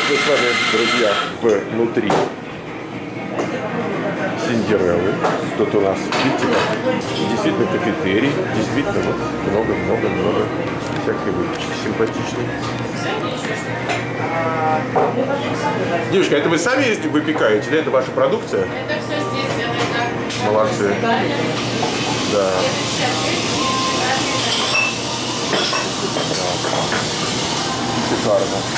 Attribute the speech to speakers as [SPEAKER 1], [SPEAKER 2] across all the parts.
[SPEAKER 1] мы с вами, друзья, внутри Синдереллы. Тут у нас, видите, действительно кафетерий, действительно вот много-много всякой выпечки симпатичной. Девушка, это вы сами выпекаете, или это ваша продукция?
[SPEAKER 2] Это все здесь делается.
[SPEAKER 1] Молодцы. Да. Шикарно.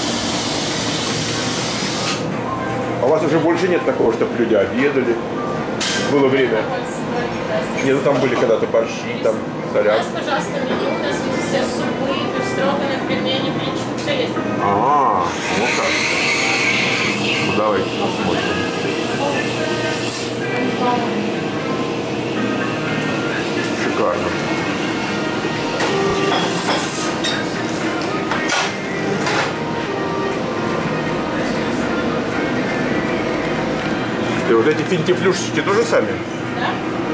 [SPEAKER 1] А у вас уже больше нет такого, чтобы люди обедали? Было время. Нет, ну там были когда-то борщи, там солянки.
[SPEAKER 2] У нас, пожалуйста, меню, у нас есть все супы, бифстроганов, пельмени, блинчики, все есть.
[SPEAKER 1] Вот как. Ну давайте посмотрим. Шикарно. И вот эти финтифлюшечки тоже сами?
[SPEAKER 2] Да.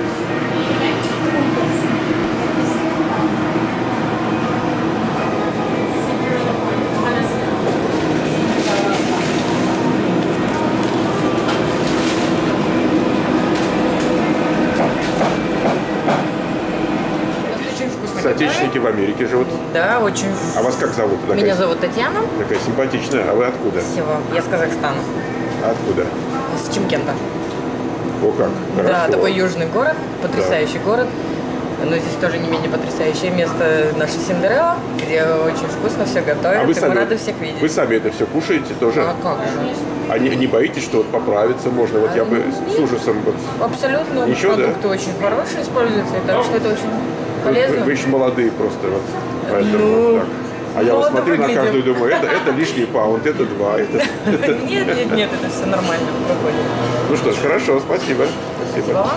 [SPEAKER 1] Соотечественники в Америке живут.
[SPEAKER 3] Да, очень.
[SPEAKER 1] А вас как зовут? Такая,
[SPEAKER 3] Меня зовут Татьяна.
[SPEAKER 1] Такая симпатичная. А вы откуда?
[SPEAKER 3] Всего. Я с Казахстана.
[SPEAKER 1] А откуда?
[SPEAKER 3] С Чимкента.
[SPEAKER 1] О, как? Хорошо.
[SPEAKER 3] Да, такой южный город, потрясающий город. Но здесь тоже не менее потрясающее место наша Синдерелла, где очень вкусно все готовят.
[SPEAKER 1] А вы
[SPEAKER 3] и
[SPEAKER 1] сами,
[SPEAKER 3] мы рады всех видеть.
[SPEAKER 1] Вы сами это все кушаете тоже?
[SPEAKER 3] А как же?
[SPEAKER 1] А не боитесь, что вот поправиться можно? Вот я бы с ужасом... Вот...
[SPEAKER 3] Абсолютно.
[SPEAKER 1] Ничего,
[SPEAKER 3] продукты
[SPEAKER 1] да?
[SPEAKER 3] очень хорошие используются, и так что это очень полезно.
[SPEAKER 1] Вы еще молодые просто. Вот, поэтому
[SPEAKER 3] Ну,
[SPEAKER 1] вот так. А я вот смотрю на
[SPEAKER 3] выглядим.
[SPEAKER 1] каждую и думаю, это лишний паунд, это 2, это...
[SPEAKER 3] Нет, это все нормально проходит.
[SPEAKER 1] Ну что ж, хорошо, спасибо. Спасибо.
[SPEAKER 3] Да?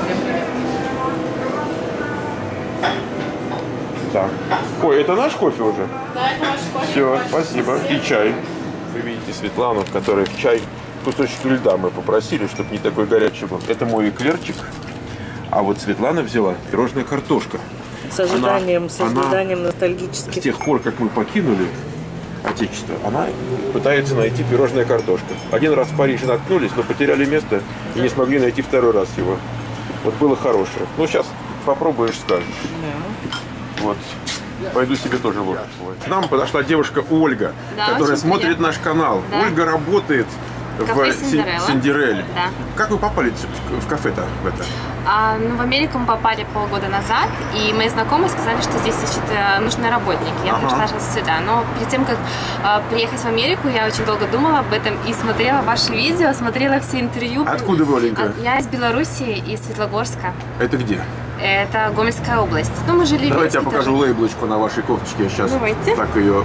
[SPEAKER 1] Так. Ой, это наш кофе уже?
[SPEAKER 2] Да, это ваш кофе.
[SPEAKER 1] Все, спасибо. И чай. Вы видите Светлану, которая в чай кусочек льда мы попросили, чтобы не такой горячий был. Это мой эклерчик. А вот Светлана взяла пирожная картошка.
[SPEAKER 3] С ожиданием
[SPEAKER 1] С
[SPEAKER 3] ностальгических.
[SPEAKER 1] тех пор, как мы покинули Отечество, она пытается найти пирожная картошка. Один раз в Париже наткнулись, но потеряли место и не смогли найти второй раз его. Вот было хорошее. Ну, сейчас попробуешь, скажешь. Вот. Пойду себе тоже ложку. К нам подошла девушка Ольга,
[SPEAKER 4] Да,
[SPEAKER 1] которая
[SPEAKER 4] очень
[SPEAKER 1] смотрит
[SPEAKER 4] приятно.
[SPEAKER 1] наш канал.
[SPEAKER 4] Да.
[SPEAKER 1] Ольга работает
[SPEAKER 4] Кафе
[SPEAKER 1] в
[SPEAKER 4] Синдерелла.
[SPEAKER 1] Синдерелле.
[SPEAKER 4] Да.
[SPEAKER 1] Как вы попали в кафе-то в это?
[SPEAKER 4] Ну, в Америку мы попали полгода назад, и мои знакомые сказали, что здесь нужны работники. Я пришла сейчас сюда. Но перед тем, как приехать в Америку, я очень долго думала об этом и смотрела ваши видео, смотрела все интервью.
[SPEAKER 1] Откуда вы, Оленька?
[SPEAKER 4] Я из Белоруссии, из Светлогорска.
[SPEAKER 1] Это где?
[SPEAKER 4] Это Гомельская область. Ну, мы жили в
[SPEAKER 1] Давайте я
[SPEAKER 4] Минске
[SPEAKER 1] покажу
[SPEAKER 4] тоже.
[SPEAKER 1] лейблочку на вашей кофточке. Я сейчас
[SPEAKER 4] Давайте.
[SPEAKER 1] так ее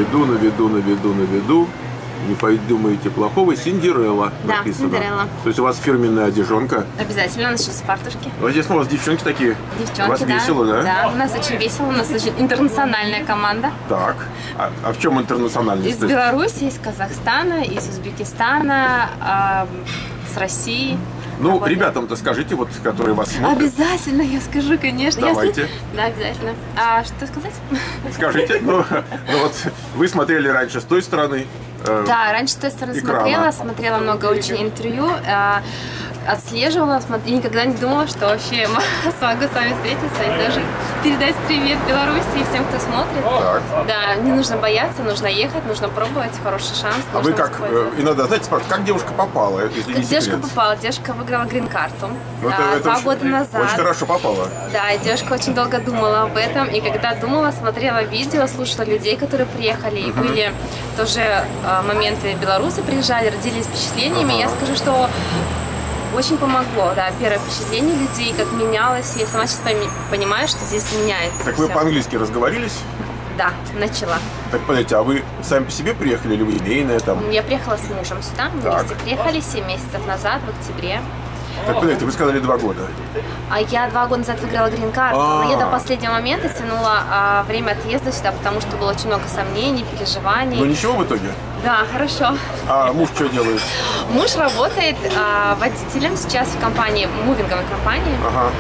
[SPEAKER 1] наведу. Не подумайте плохого. Синдерелла
[SPEAKER 4] Да,
[SPEAKER 1] написано.
[SPEAKER 4] Синдерелла.
[SPEAKER 1] То есть у вас фирменная одежонка.
[SPEAKER 4] Обязательно, у нас сейчас фартушки.
[SPEAKER 1] Вот здесь у вас девчонки такие.
[SPEAKER 4] Девчонки,
[SPEAKER 1] У вас
[SPEAKER 4] да.
[SPEAKER 1] весело, да?
[SPEAKER 4] Да, у нас очень весело, у нас очень интернациональная команда.
[SPEAKER 1] Так. А в чем интернациональность?
[SPEAKER 4] Из
[SPEAKER 1] То есть-
[SPEAKER 4] Беларуси, из Казахстана, из Узбекистана, с России.
[SPEAKER 1] Ну,
[SPEAKER 4] Работаем.
[SPEAKER 1] ребятам-то скажите, вот, которые вас смотрят.
[SPEAKER 4] Обязательно, я скажу, конечно.
[SPEAKER 1] Давайте.
[SPEAKER 4] Да, обязательно. А что сказать?
[SPEAKER 1] Скажите, ну вот вы смотрели раньше с той стороны.
[SPEAKER 4] Да, раньше с той стороны
[SPEAKER 1] Экрана.
[SPEAKER 4] смотрела много очень интервью, отслеживала, и никогда не думала, что вообще смогу с вами встретиться и тоже передать привет Беларуси и всем, кто смотрит.
[SPEAKER 1] Так.
[SPEAKER 4] Да, не нужно бояться, нужно ехать, нужно пробовать, хороший шанс.
[SPEAKER 1] А вы
[SPEAKER 4] нужно
[SPEAKER 1] как,
[SPEAKER 4] воспользоваться.
[SPEAKER 1] иногда, знаете, спрашивают, как девушка попала, если не
[SPEAKER 4] Как девушка
[SPEAKER 1] секрет?
[SPEAKER 4] попала, девушка выиграла грин-карту
[SPEAKER 1] Ну, это
[SPEAKER 4] 2
[SPEAKER 1] очень-
[SPEAKER 4] года назад.
[SPEAKER 1] Очень хорошо попала.
[SPEAKER 4] Да, и девушка очень долго думала об этом, и когда думала, смотрела видео, слушала людей, которые приехали, и были тоже моменты, белорусы приезжали, делились впечатлениями. Я скажу, что очень помогло, да, первое впечатление людей, как менялось. Я сама сейчас понимаю, что здесь меняется.
[SPEAKER 1] Так вы
[SPEAKER 4] всё.
[SPEAKER 1] по-английски разговорились?
[SPEAKER 4] Да, начала.
[SPEAKER 1] Так, подождите, а вы сами по себе приехали или вы семейная там?
[SPEAKER 4] Я приехала с мужем сюда, мы
[SPEAKER 1] Так.
[SPEAKER 4] вместе приехали 7 месяцев назад, в октябре.
[SPEAKER 1] Так, подождите, вы сказали 2 года.
[SPEAKER 4] А я 2 года назад выиграла грин-карту, но я до последнего момента тянула время отъезда сюда, потому что было очень много сомнений, переживаний.
[SPEAKER 1] Ну ничего в итоге?
[SPEAKER 4] Да, хорошо.
[SPEAKER 1] А муж что делает?
[SPEAKER 4] Муж работает водителем сейчас в компании, мувинговой компании.
[SPEAKER 1] Ага.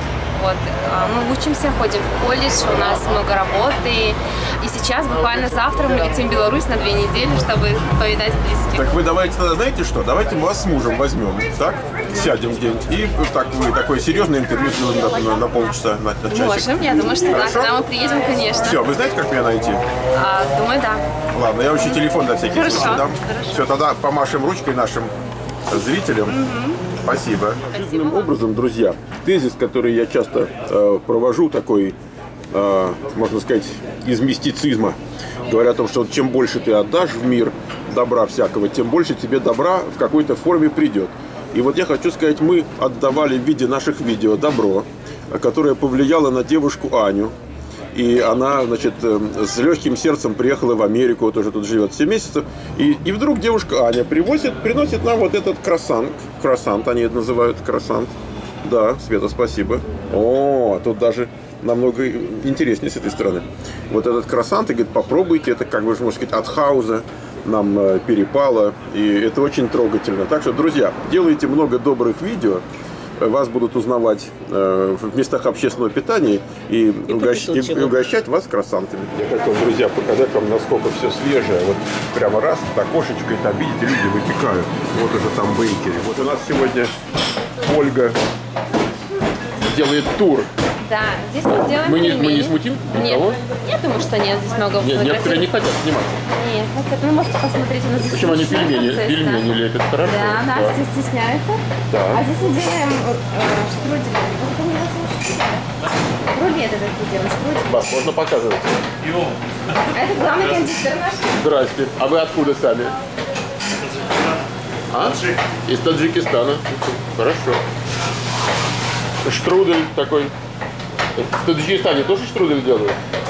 [SPEAKER 4] вот, мы учимся, ходим в колледж, у нас много работы. И сейчас, буквально завтра, мы летим в Беларусь на 2 недели, чтобы повидать близких.
[SPEAKER 1] Так вы давайте тогда, знаете что, давайте мы вас с мужем возьмем, так? Сядем где-нибудь и так, вы такое серьезное интервью сделаем на полчаса, на часик.
[SPEAKER 4] Можем, я думаю, что да, когда мы приедем, конечно.
[SPEAKER 1] Все, вы знаете, как меня найти?
[SPEAKER 4] Думаю, да.
[SPEAKER 1] Ладно, я вообще телефон на всякий
[SPEAKER 4] Хорошо,
[SPEAKER 1] случай дам.
[SPEAKER 4] хорошо.
[SPEAKER 1] Все, тогда помашем ручкой нашим зрителям. Спасибо. Удивительным образом, друзья, тезис, который я часто провожу, такой, можно сказать, из мистицизма, говоря о том, что чем больше ты отдашь в мир добра всякого, тем больше тебе добра в какой-то форме придет. И вот я хочу сказать, мы отдавали в виде наших видео добро, которое повлияло на девушку Аню. И она, значит, с легким сердцем приехала в Америку, вот уже тут живет 7 месяцев. И вдруг девушка Аня приносит нам вот этот круассант, они это называют круассант. Да, Света, спасибо. О, тут даже намного интереснее с этой стороны. Вот этот круассант, и говорит, попробуйте, это, как бы, можно сказать, от хауза нам перепало, и это очень трогательно. Так что, друзья, делайте много добрых видео, вас будут узнавать в местах общественного питания и угощать вас круассантами. Я хотел, друзья, показать вам, насколько все свежее. Вот прямо раз, так окошечко, и там, видите, люди выпекают. Вот уже там бейкери. Вот у нас сегодня Ольга делает тур.
[SPEAKER 4] Да, здесь мы делаем
[SPEAKER 1] Мы не
[SPEAKER 4] пельмени.
[SPEAKER 1] смутим
[SPEAKER 4] Нет,
[SPEAKER 1] никого?
[SPEAKER 4] я думаю, что нет, здесь много
[SPEAKER 1] Нет, некоторые не хотят снимать.
[SPEAKER 4] Нет, хотят. Вы можете посмотреть, у нас здесь
[SPEAKER 1] Почему они
[SPEAKER 4] смешной процесс,
[SPEAKER 1] пельмени
[SPEAKER 4] да.
[SPEAKER 1] лепят? Хорошо.
[SPEAKER 4] Да, все стесняются.
[SPEAKER 1] Да.
[SPEAKER 4] А здесь мы делаем штрудели. Вот это не возможно. Рулеты такие делаем, штрудели.
[SPEAKER 1] Вас можно показывать?
[SPEAKER 4] А это главный кондитер наш.
[SPEAKER 1] Здрасте. А вы откуда сами? Из Таджикистана. Хорошо. Штрудель такой. В Таджикистане тоже штрудель делают?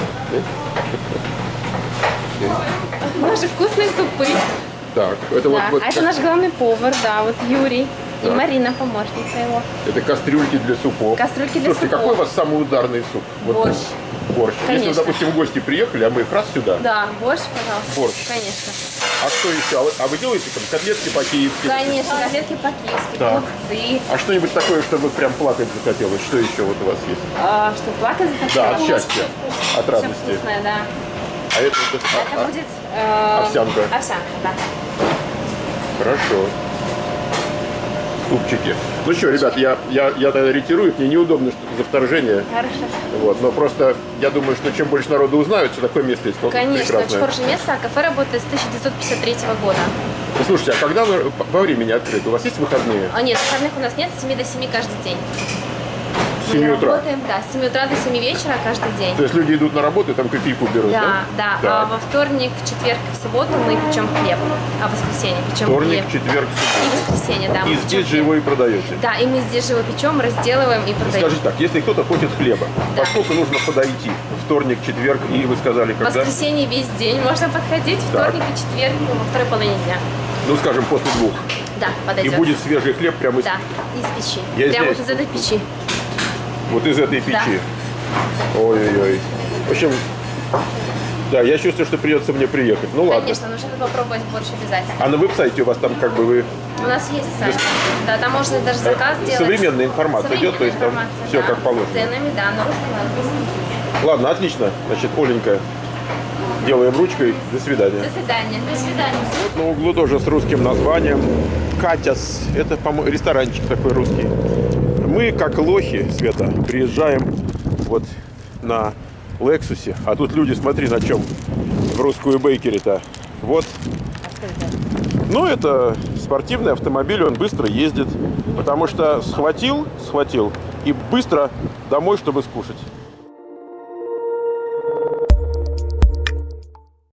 [SPEAKER 4] Наши вкусные супы.
[SPEAKER 1] Так, это
[SPEAKER 4] Да.
[SPEAKER 1] вот
[SPEAKER 4] А это
[SPEAKER 1] как-
[SPEAKER 4] наш главный повар, да, вот Юрий. И
[SPEAKER 1] Так.
[SPEAKER 4] Марина, помощница его.
[SPEAKER 1] это кастрюльки для супов.
[SPEAKER 4] Кастрюльки для
[SPEAKER 1] Слушайте,
[SPEAKER 4] супов.
[SPEAKER 1] какой у вас самый ударный суп? Вот
[SPEAKER 4] Борщ.
[SPEAKER 1] Борщ. Если,
[SPEAKER 4] Конечно.
[SPEAKER 1] допустим, в гости приехали, а мы их раз сюда.
[SPEAKER 4] Да, борщ, пожалуйста.
[SPEAKER 1] Борщ.
[SPEAKER 4] Конечно.
[SPEAKER 1] А что еще? А вы делаете там котлетки по-киевски?
[SPEAKER 4] Конечно, котлетки по-киевски,
[SPEAKER 1] Так.
[SPEAKER 4] голубцы.
[SPEAKER 1] А что-нибудь такое, чтобы прям плакать захотелось? Что еще вот у вас есть?
[SPEAKER 4] Что, плакать захотела?
[SPEAKER 1] Да, от счастья, от
[SPEAKER 4] Все
[SPEAKER 1] радости.
[SPEAKER 4] вкусное, да.
[SPEAKER 1] А это,
[SPEAKER 4] Это будет...
[SPEAKER 1] овсянка.
[SPEAKER 4] Овсянка, да.
[SPEAKER 1] Хорошо. Супчики. Ну что, ребят, я тогда ретирую, мне неудобно за вторжение.
[SPEAKER 4] Хорошо.
[SPEAKER 1] Вот, но просто я думаю, что чем больше народу узнают, что такое место есть, то
[SPEAKER 4] Конечно, очень
[SPEAKER 1] прекрасное.
[SPEAKER 4] хорошее место. А кафе работает с 1953 года.
[SPEAKER 1] Ну, слушайте, а когда вы во времени открыты? У вас есть выходные?
[SPEAKER 4] Нет, выходных у нас нет, с 7 до 7 каждый день.
[SPEAKER 1] С 7 утра?
[SPEAKER 4] Работаем, да, с 7 утра до 7 вечера каждый день.
[SPEAKER 1] То есть люди идут на работу и там кофейку берут, да?
[SPEAKER 4] Да, да.
[SPEAKER 1] Так.
[SPEAKER 4] А во вторник, в четверг и в субботу мы печем хлеб. А в воскресенье печем
[SPEAKER 1] Вторник,
[SPEAKER 4] хлеб.
[SPEAKER 1] четверг,
[SPEAKER 4] И
[SPEAKER 1] суббота.
[SPEAKER 4] воскресенье, да. мы
[SPEAKER 1] И
[SPEAKER 4] печем
[SPEAKER 1] здесь же
[SPEAKER 4] хлеб.
[SPEAKER 1] его и продаете.
[SPEAKER 4] Да, и мы здесь же его печем, разделываем и продаем.
[SPEAKER 1] Скажите так, если кто-то хочет хлеба,
[SPEAKER 4] Да.
[SPEAKER 1] поскольку нужно подойти? Вторник, четверг и вы сказали,
[SPEAKER 4] В
[SPEAKER 1] когда?
[SPEAKER 4] воскресенье весь день можно подходить,
[SPEAKER 1] Так.
[SPEAKER 4] вторник и четверг во второй половине дня.
[SPEAKER 1] Ну, скажем, после 2.
[SPEAKER 4] Да,
[SPEAKER 1] И
[SPEAKER 4] подойдет.
[SPEAKER 1] будет свежий хлеб прямо из,
[SPEAKER 4] Да, из печи.
[SPEAKER 1] Я
[SPEAKER 4] Прямо
[SPEAKER 1] здесь.
[SPEAKER 4] вот из этой печи.
[SPEAKER 1] вот из этой
[SPEAKER 4] Да.
[SPEAKER 1] печи. Ой-ой-ой. В общем, да, я чувствую, что придется мне приехать. Ну ладно.
[SPEAKER 4] Конечно, нужно попробовать борщ обязательно.
[SPEAKER 1] А на веб-сайте у вас там как бы вы
[SPEAKER 4] У нас есть сайт. Да, там можно даже заказ делать.
[SPEAKER 1] современная информация идет, то есть там
[SPEAKER 4] информация,
[SPEAKER 1] все
[SPEAKER 4] да,
[SPEAKER 1] как положено.
[SPEAKER 4] с ценами, да, на русском, на английском.
[SPEAKER 1] Ладно, отлично. Значит, Оленька, делаем ручкой. До свидания.
[SPEAKER 4] До свидания. До свидания.
[SPEAKER 1] Вот на углу тоже с русским названием. Катяс. Это, по-моему, ресторанчик такой русский. Мы, как лохи, Света, приезжаем вот на Лексусе. А тут люди, смотри, на чем в русскую бейкери-то. Вот. Ну, это спортивный автомобиль, он быстро ездит. Потому что схватил и быстро домой, чтобы скушать.